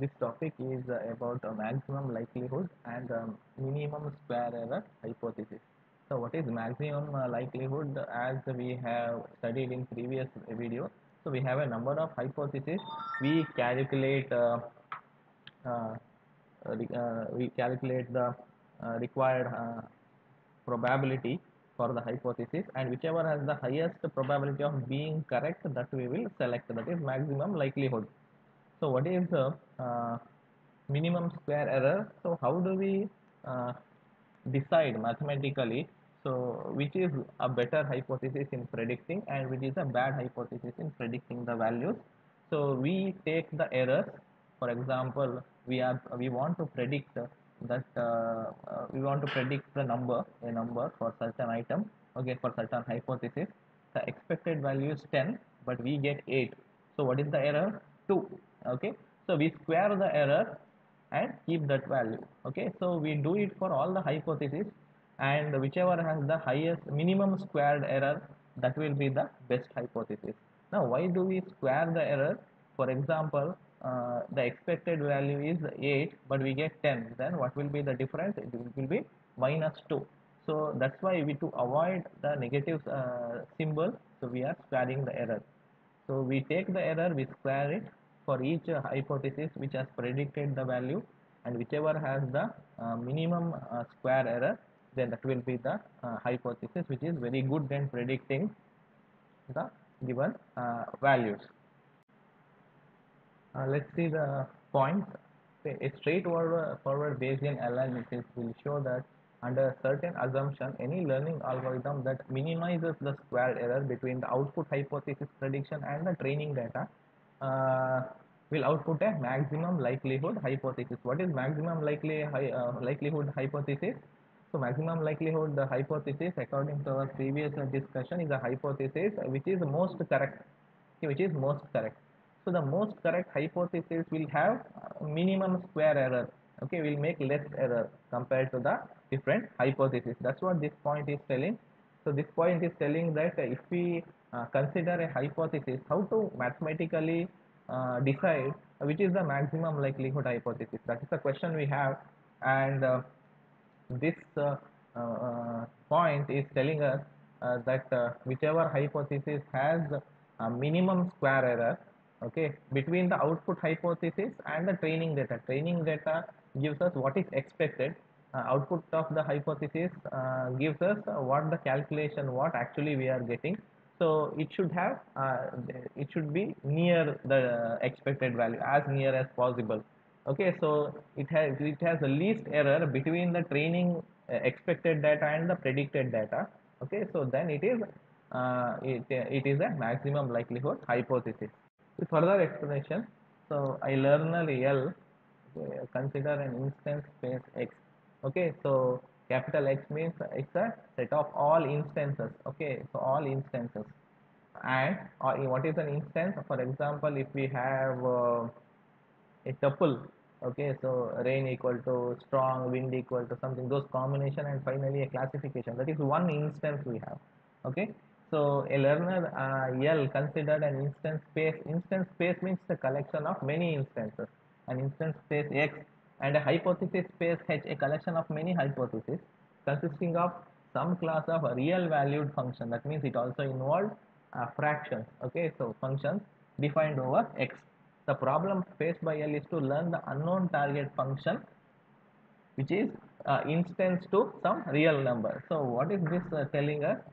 This topic is about maximum likelihood and minimum square error hypothesis. So what is maximum likelihood? As we have studied in previous video, so we have a number of hypotheses. We calculate uh, we calculate the required probability for the hypothesis, and whichever has the highest probability of being correct, that we will select, that is maximum likelihood. So what is the minimum square error? So how do we uh, decide mathematically, so which is a better hypothesis in predicting and which is a bad hypothesis in predicting the values? So we take the errors. For example, we want to predict that we want to predict the number, a number for certain item, okay, for certain hypothesis. The expected value is 10, but we get 8. So what is the error? 2. Okay, so we square the error and keep that value. Okay, so we do it for all the hypotheses, and whichever has the highest minimum squared error, that will be the best hypothesis. Now why do we square the error? For example, the expected value is 8 but we get 10, then what will be the difference? It will be minus 2. So that's why we, to avoid the negative symbol, so we are squaring the error. So we take the error, we square it for each hypothesis which has predicted the value, and whichever has the minimum square error, then that will be the hypothesis which is very good in predicting the given values. Let's see the points. Okay, a straightforward forward Bayesian analysis will show that under a certain assumption, any learning algorithm that minimizes the square error between the output hypothesis prediction and the training data uh, will output a maximum likelihood hypothesis. What is maximum likelihood hypothesis? So maximum likelihood hypothesis, according to our previous discussion, is a hypothesis which is most correct. Okay, which is most correct. So the most correct hypothesis will have minimum square error. Okay, will make less error compared to the different hypothesis. That's what this point is telling. So this point is telling that if we consider a hypothesis, how to mathematically decide which is the maximum likelihood hypothesis. That is the question we have, and this point is telling us that whichever hypothesis has a minimum square error, okay, between the output hypothesis and the training data gives us what is expected, output of the hypothesis gives us what the calculation, what actually we are getting. So it should be near the expected value, as near as possible. Okay, so it has the least error between the training expected data and the predicted data. Okay, so then it is a maximum likelihood hypothesis. With further explanation, so I learner L, okay, consider an instance space X. Okay, so capital X means it's a set of all instances. Okay, so all instances. And what is an instance? For example, if we have a tuple, okay, so rain equal to strong, wind equal to something, those combination, and finally a classification, that is one instance we have. Okay, so a learner L considered an instance space means the collection of many instances, an instance space X, and a hypothesis space H, a collection of many hypotheses consisting of some class of a real valued function. That means it also involved fractions. Okay, so functions defined over X. The problem faced by L is to learn the unknown target function, which is instance to some real number. So what is this telling us?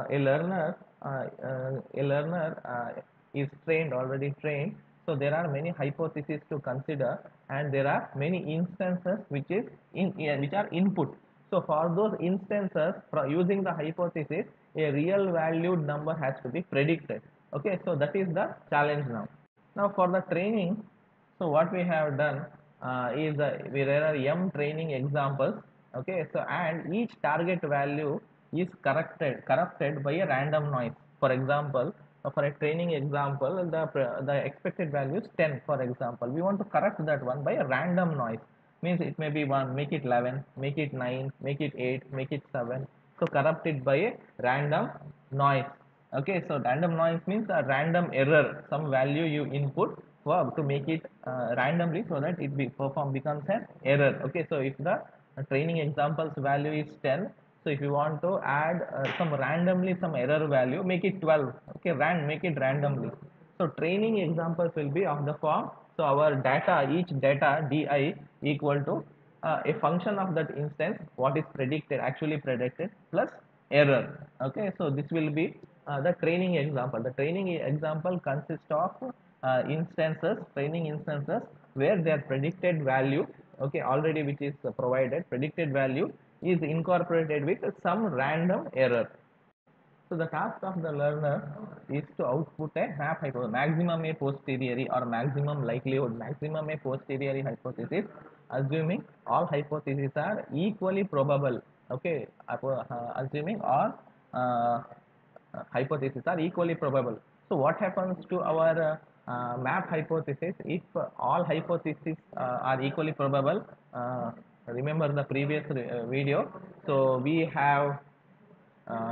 A learner is already trained. So there are many hypotheses to consider, and there are many instances which are input. So for those instances, using the hypothesis, a real valued number has to be predicted. Okay, so that is the challenge now. Now for the training, so what we have done is there are m training examples. Okay, so and each target value is corrupted by a random noise. For example, for a training example, the expected value is 10. For example, we want to correct that one by a random noise. Means it may be 1, make it 11, make it 9, make it 8, make it 7. So corrupt it by a random noise. Okay, so random noise means a random error, some value you input, verb to make it randomly so that it perform becomes an error. Okay, so if the training examples value is 10, so if you want to add some randomly some error value, make it 12. Okay, make it randomly. So training examples will be of the form, so our data, each data di equal to a function of that instance, what is predicted, actually predicted, plus error. Okay, so this will be the training example. The training example consists of training instances where their predicted value, okay, already which is provided, predicted value is incorporated with some random error. So the task of the learner is to output a map hypothesis, maximum a posteriori or maximum likelihood, maximum a posteriori hypothesis, assuming all hypotheses are equally probable. Okay, assuming all hypotheses are equally probable. So what happens to our map hypothesis if all hypotheses are equally probable? Remember the previous video. So we have uh,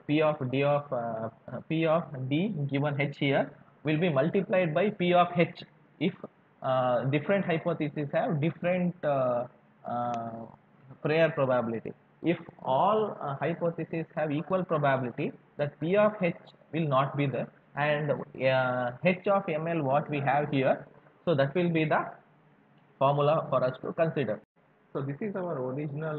P of D given H here will be multiplied by P of H if different hypotheses have different prior probability. If all hypotheses have equal probability, that P of H will not be there, and H of ML what we have here, so that will be the formula for us to consider. So this is our original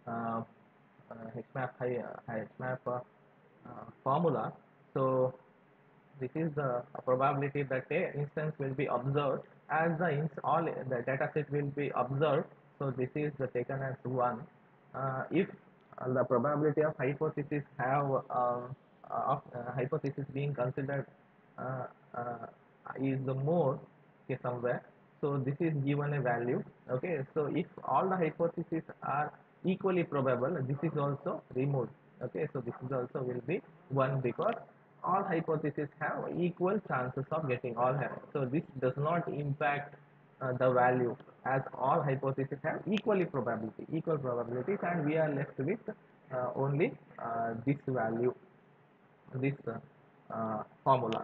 HMAP formula. So this is the probability that a instance will be observed as all the data set will be observed. So this is the taken as 1. If the probability of hypothesis hypothesis being considered uh, uh, is the more, okay, somewhere, so this is given a value. Okay, so if all the hypotheses are equally probable, this is also removed. Okay, so this is also will be 1 because all hypotheses have equal chances of getting all so this does not impact the value, as all hypotheses have equal probabilities, and we are left with only this value, this formula.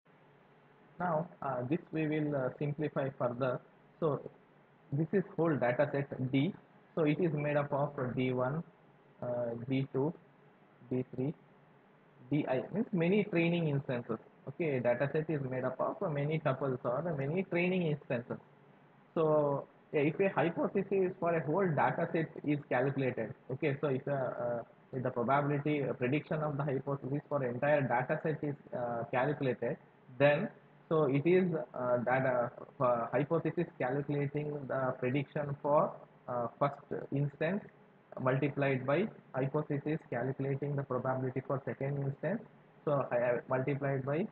Now this we will simplify further. So this is whole data set D. So it is made up of D1, D2, D3, DI, means many training instances. Okay, data set is made up of many tuples or many training instances. So yeah, if a hypothesis for a whole data set is calculated, okay, so if the probability prediction of the hypothesis for entire data set is calculated, then so it is data hypothesis calculating the prediction for first instance multiplied by hypothesis calculating the probability for second instance. So I have multiplied by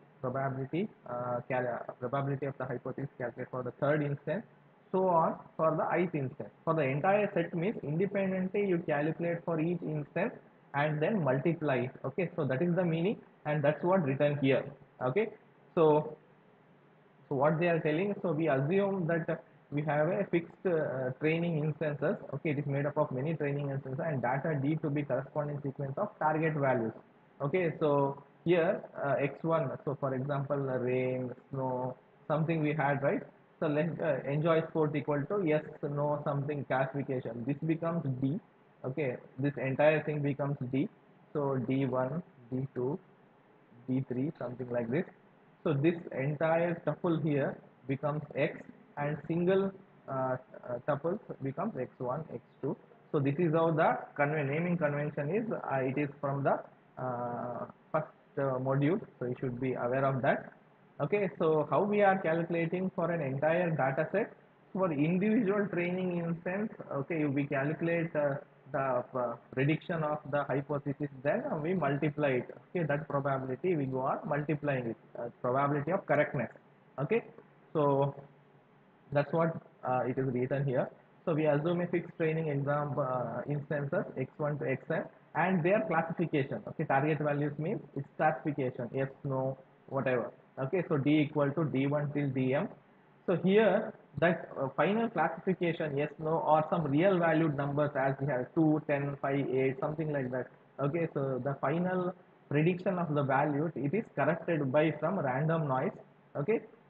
probability of the hypothesis calculated for the third instance, so on for the ith instance. For the entire set means independently you calculate for each instance and then multiply it. Okay, so that is the meaning, and that's what written here. Okay, so what they are telling, so we assume that we have a fixed training instances. Okay, it is made up of many training instances and data D to be corresponding sequence of target values. Okay, so here x1, so for example rain, snow, something we had, right? So let enjoy sport equal to yes, no, something classification, this becomes D. Okay, this entire thing becomes D. So D1, D2, D3, something like this. So this entire tuple here becomes X, and single tuples becomes X1, X2. So this is how the naming convention is. It is from the first module, so you should be aware of that. Okay, so how we are calculating for an entire data set? For individual training instance, okay, we calculate the prediction of the hypothesis, then we multiply it. Okay, that probability we go on multiplying it, probability of correctness. Okay, so that's what it is written here. So we assume a fixed training instances x1 to xn and their classification. Okay, target values means its classification, yes, no, whatever. Okay, so d equal to d1 till dm. So here that final classification, yes, no, or some real valued numbers as we have 2, 10, 5, 8, something like that. Okay, so the final prediction of the value, it is corrected by some random noise. Okay,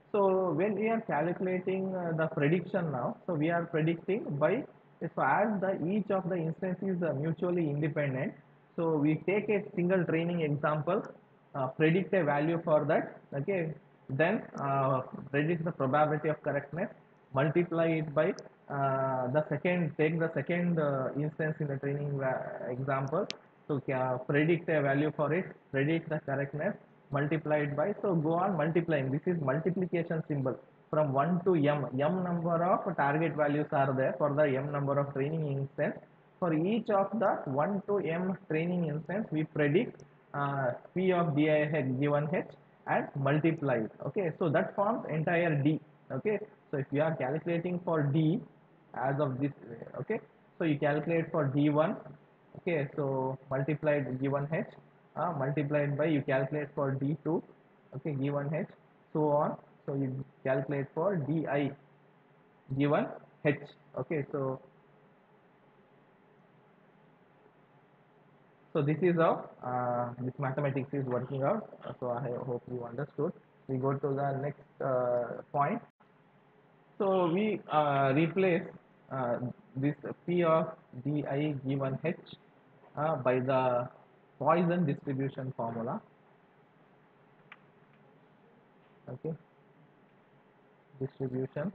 So when we are calculating the prediction now, so we are predicting by, so as the each of the instance is mutually independent, so we take a single training example, predict a value for that, okay, then predict the probability of correctness, multiply it by the second, take the second instance in the training example, so predict a value for it, predict the correctness, multiplied by, so go on multiplying. This is multiplication symbol from 1 to m number of target values are there for the m number of training instance. For each of the 1 to m training instance we predict p of di given h and multiply it. Okay, so that forms entire d. Okay, so if you are calculating for d as of this way, okay, so you calculate for d1, okay, so multiplied given h, multiplied by, you calculate for d2, okay, given h, so on, so you calculate for di given h. Okay, so this is how this mathematics is working out. So I hope you understood. We go to the next point. So we replace this p of di given h by the Poisson distribution formula. Okay, distribution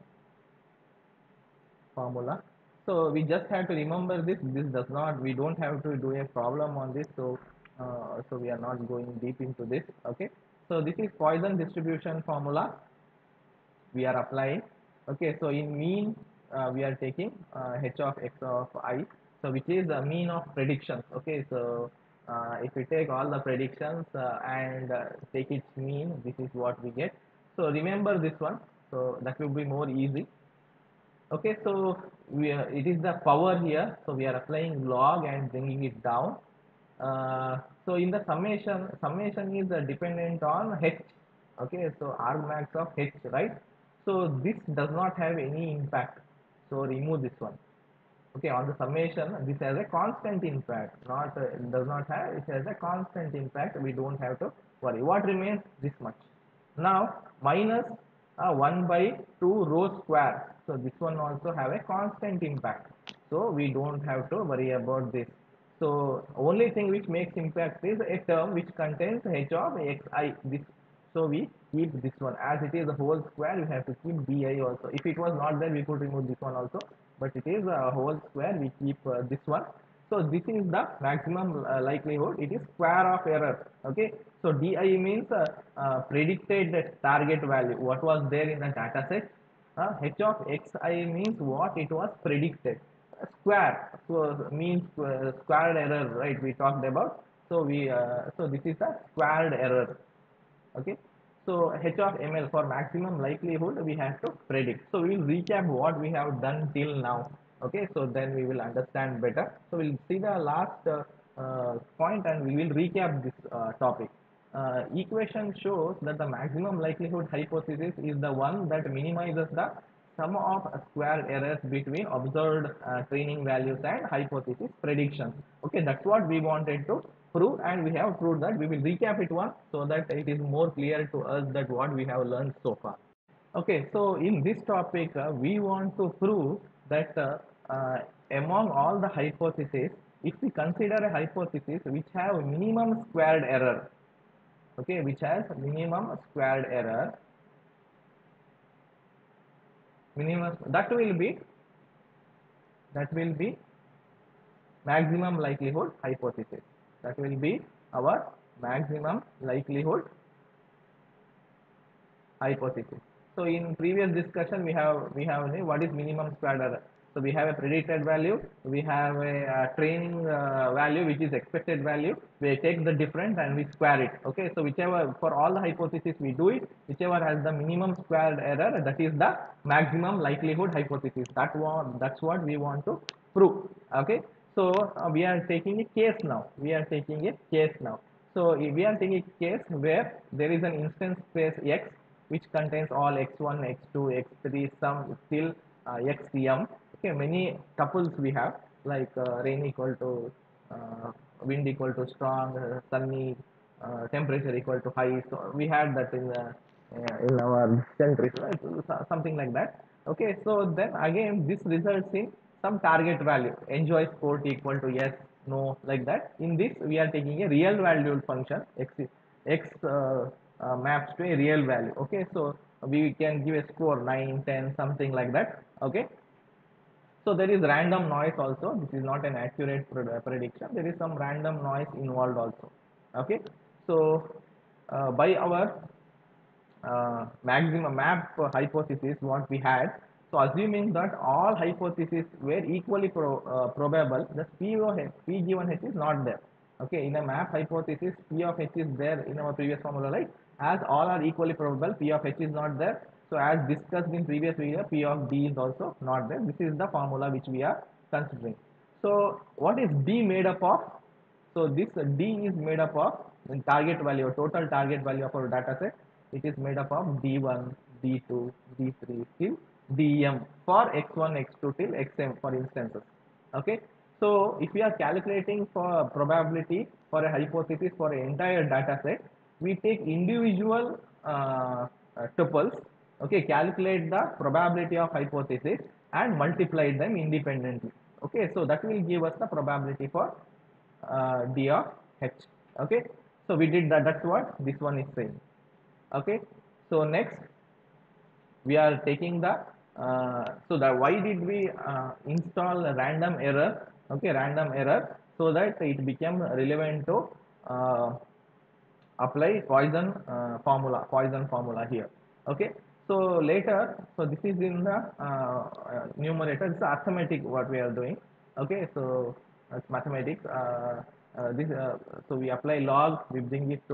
formula. So we just have to remember this. This does not, we don't have to do a problem on this. So so we are not going deep into this. Okay, so this is Poisson distribution formula we are applying. Okay, so in mean we are taking h of x of I, so which is the mean of predictions. Okay, so if we take all the predictions and take its mean, this is what we get. So remember this one, so that will be more easy. Okay, so it is the power here, so we are applying log and bringing it down. So in the summation is dependent on h. Okay, so argmax of h, right? So this does not have any impact, so remove this one. Okay, on the summation this has a constant impact, not it does not have, it has a constant impact, we don't have to worry. What remains? This much. Now minus 1 by 2 rho square, so this one also have a constant impact, so we don't have to worry about this. So only thing which makes impact is a term which contains h of xi, this, so we keep this one as it is a whole square. We have to keep di also. If it was not there, we could remove this one also, but it is a whole square. We keep this one. So this is the maximum likelihood. It is square of error. Okay. So di means predicted target value. What was there in the data set? H of xi means what it was predicted. Square, so means squared error, right? We talked about. So we so this is a squared error. Okay, so h of ml for maximum likelihood we have to predict. So we will recap what we have done till now. Okay, so then we will understand better. So we'll see the last point and we will recap this topic. Equation shows that the maximum likelihood hypothesis is the one that minimizes the sum of square errors between observed training values and hypothesis predictions. Okay, that's what we wanted to prove, and we have proved that. We will recap it once so that it is more clear to us that what we have learned so far. Okay, so in this topic, we want to prove that among all the hypotheses, if we consider a hypothesis which have minimum squared error, okay, which has minimum squared error, minimum, that will be maximum likelihood hypothesis. That will be our maximum likelihood hypothesis. So in previous discussion we have what is minimum squared error. So we have a predicted value, we have a training value which is expected value. We take the difference and we square it. Okay, so whichever, for all the hypotheses we do it, whichever has the minimum squared error, that is the maximum likelihood hypothesis. That's what we want to prove. Okay, so we are taking a case now. So we are taking a case where there is an instance space X which contains all x1, x2, x3, some till xm. Okay, many tuples we have, like rain equal to wind equal to strong, sunny, temperature equal to high. So we had that in the in our centuries, right? Something like that. Okay, so then again, this results in some target value. Enjoy sport equal to yes, no, like that. In this, we are taking a real valued function x maps to a real value. Okay, so we can give a score 9, 10, something like that. Okay, so there is random noise also. This is not an accurate prediction. There is some random noise involved also. Okay, so by our maximum map hypothesis what we had. So assuming that all hypotheses were equally probable, the P given H is not there. Okay, in a map hypothesis, P of H is there in our previous formula, right? As all are equally probable, P of H is not there. So as discussed in previous video, P of D is also not there. This is the formula which we are considering. So what is D made up of? So this D is made up of target value, total target value of our data set. It is made up of D1, D2, D3 till Dm for x1, x2 till xm for instances. Okay. So if we are calculating for probability for a hypothesis for an entire data set, we take individual tuples. Okay, calculate the probability of hypothesis and multiply them independently. Okay, so that will give us the probability for d of h. Okay, so we did that. That's what this one is saying. Okay, so next we are taking the so that why did we install a random error? Okay, random error, so that it became relevant to uh, apply Poisson formula here. Okay, so later, so this is in the numerator. It's arithmetic what we are doing. Okay, so it's mathematics. This so we apply log, we bring it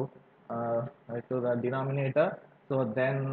to the denominator. So then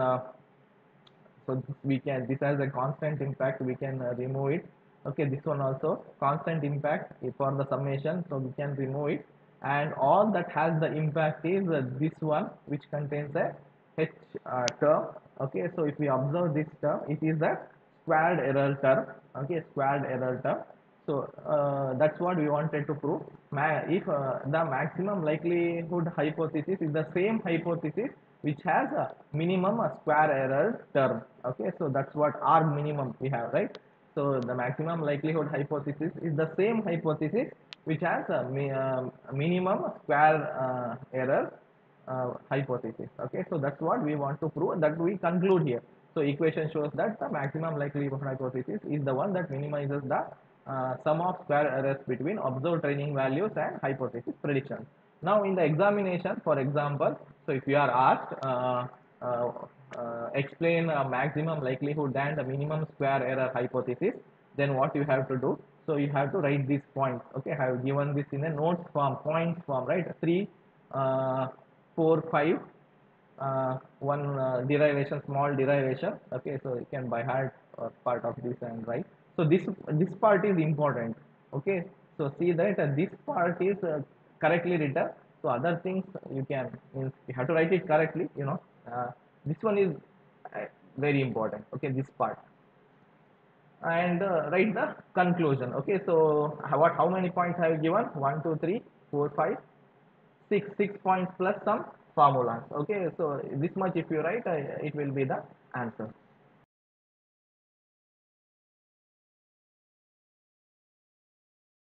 so we can, this has a constant impact, we can remove it. Okay, this one also constant impact for the summation, so we can remove it. And all that has the impact is this one which contains a h term. Okay, so if we observe this term, it is a squared error term. Okay, squared error term. So that's what we wanted to prove. If the maximum likelihood hypothesis is the same hypothesis which has a minimum a square error term. Okay, so that's what R minimum we have, right? So the maximum likelihood hypothesis is the same hypothesis which has a minimum square error hypothesis. Okay, so that's what we want to prove, that we conclude here. So equation shows that the maximum likelihood hypothesis is the one that minimizes the sum of square errors between observed training values and hypothesis predictions. Now in the examination, for example, so if you are asked uh, explain a maximum likelihood and the minimum square error hypothesis, then what you have to do? So you have to write these points. Okay, I have given this in a notes form, points form, right? 3, 4, 5, one derivation, small derivation. Okay, so you can by heart or part of this and write. So this part is important. Okay, so see that this part is correctly written. So other things you can, means you have to write it correctly. This one is very important. Okay, this part, and write the conclusion. Okay, so how many points have you given? 1, 2, 3, 4, 5, 6 points plus some formulas. Okay, so this much if you write, it will be the answer.